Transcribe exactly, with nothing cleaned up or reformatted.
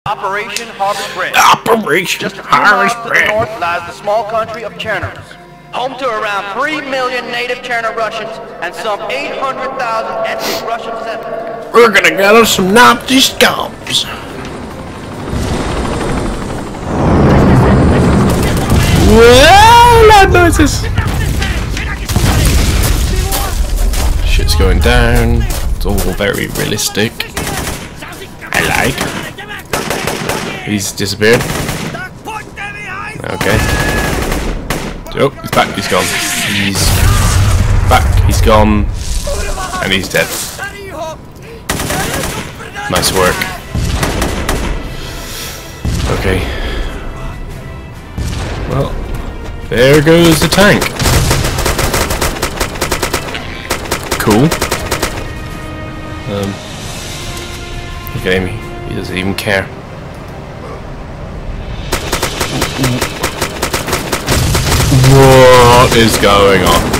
Operation Harvest Red. Operation Just a few Harvest miles to the Red. north lies the small country of Cherners, home to around three million native Cherner Russians and some eight hundred thousand ethnic Russian settlers. We're gonna get us some Nazi scums. Whoa, loud noises. Shit's going down. It's all very realistic. I like. He's disappeared. Okay. Oh, he's back. He's gone. He's back. He's gone. And he's dead. Nice work. Okay. Well, there goes the tank. Cool. Um, look at him. He doesn't even care. What is going on?